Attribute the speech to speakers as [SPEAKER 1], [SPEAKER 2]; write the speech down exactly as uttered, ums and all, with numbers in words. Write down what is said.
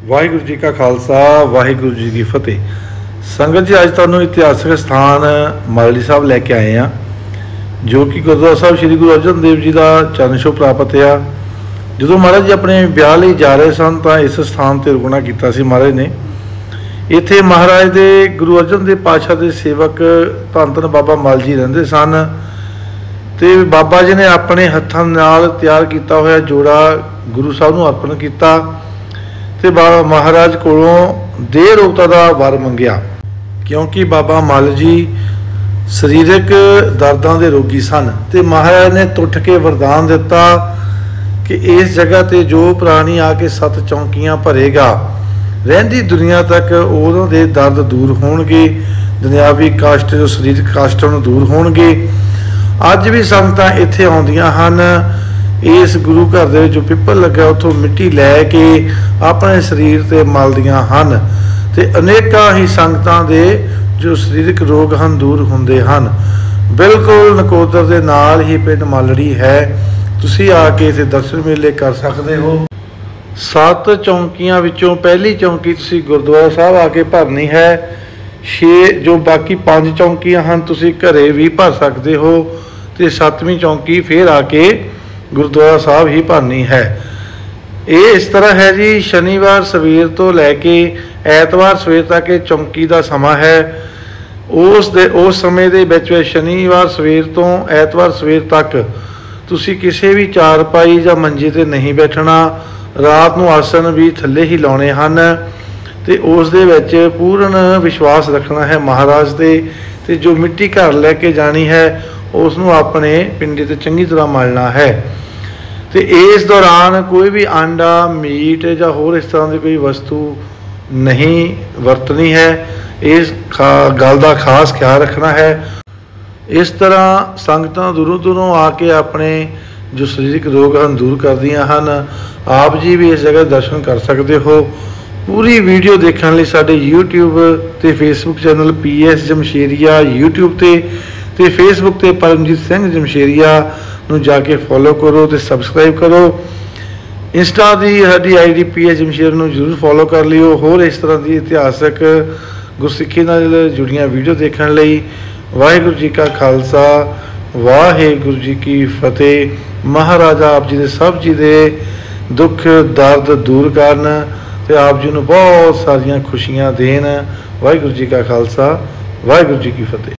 [SPEAKER 1] वाहिगुरू जी का खालसा वाहिगुरू जी की फतेह। संगत जी अज तुहानूं इतिहासक स्थान मालड़ी साहब लैके आए हैं, जो कि गुरुद्वारा साहब श्री गुरु अर्जन देव जी का चरण छोह प्राप्त है। जो महाराज जी अपने ब्याह लई जा रहे सन तो इस स्थान पर रुकना किया सी महाराज ने। इत्थे महाराज दे गुरु अर्जन देव पातशाह के सेवक धन धन बाबा मल जी रहिंदे सन ते बाबा जी ने अपने हत्थां नाल तैयार किया होया जोड़ा गुरु साहब नूं अर्पण किया ते बाबा महाराज कोलों देह रोगता का वर मंगिया, क्योंकि बाबा मल जी शरीरक दर्दां दे रोगी सन। ते महाराज ने तुठ के वरदान दिता कि इस जगह ते जो प्राणी आके सत चौंकियां भरेगा रहिंदी दुनिया तक उहनां दे दर्द दूर होणगे, दुनियावी कष्ट जो शरीरक कष्ट दूर होणगे। अज भी संगतां इत्थे आउंदियां हन, इस गुरु घर दे जो पिपल लगा उतों मिट्टी लैके अपने शरीर से मलदियां हन ते अनेकां ही संगतां दे जो शरीरक रोग हैं दूर होंदे हन। बिल्कुल नकोदर दे नाल ही पिंड मालड़ी है, तुसी आके इत्थे दर्शन मेले कर सकते हो। सत्त चौंकियां विचों पहली चौंकी तुसी गुरुद्वारा साहब आके भरनी है। छे जो बाकी पांच चौंकियां हैं तुसी घरे भी भर सकते हो ते सत्तवीं चौंकी फिर आके गुरुद्वारा साहब ही भरनी है। ये इस तरह है जी, शनिवार सवेर तो लैके ऐतवार सवेर तक ये चौंकी का समा है। उस दे उस समय दे विच शनिवार सवेर तो ऐतवार सवेर तक तुसी किसी भी चारपाई या मंजे ते नहीं बैठना, रात को आसन भी थले ही लाने हैं ते उस दे विच पूर्ण विश्वास रखना है महाराज ते, ते जो मिट्टी घर लैके जानी है उसनों अपने पिंडे ते चंगी तरह मलना है। तो इस दौरान कोई भी आंडा मीट या होर इस तरह की कोई वस्तु नहीं वरतनी है। इस खा गल का खास ख्याल रखना है। इस तरह संगतां दूरों दूरों आके अपने जो शरीरक रोग हैं दूर कर दियां हन। आप जी भी इस जगह दर्शन कर सकते हो। पूरी वीडियो देखने लिए साडे यूट्यूब ते Facebook channel P S Jamsheria YouTube ते ते फेसबुक ते परमजीत सिंह जमशेरिया नूं जाके फॉलो करो तो सबसक्राइब करो। इंस्टा की साडी I D P S Jamsher नूं जरूर फॉलो कर लियो। होर इस तरह की इतिहासक गुरसिੱਖੀ नाल जुड़ियां वीडियो देखने लई वाहिगुरू जी का खालसा वाहिगुरू जी की फतेह। महाराजा आप जी दे सब जी दे दुख दर्द दूर करन ते आप जी नूं बहुत सारियां खुशियां देन। वाहिगुरू जी का खालसा वाहिगुरू जी की फतेह।